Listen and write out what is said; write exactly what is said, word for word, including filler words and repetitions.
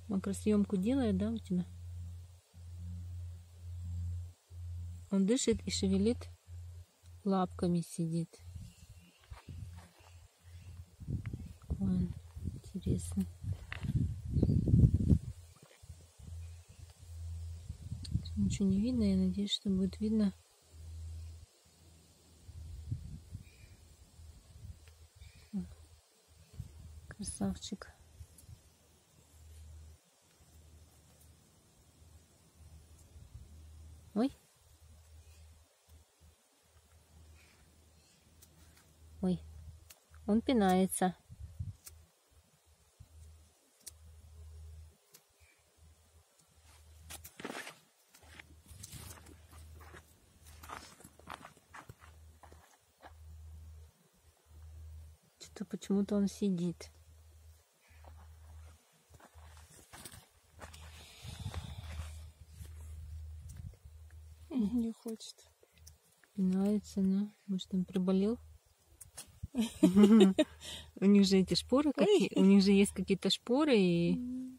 макросъемку делает, да, у тебя? Он дышит и шевелит лапками, сидит. Какой он интересный. Ничего не видно, я надеюсь, что будет видно. Красавчик. Ой. Ой. Он пинается. Что-то почему-то он сидит. Не хочет. Пинается, ну, может, он приболел? У них же эти шпоры, какие, у них же есть какие-то шпоры, и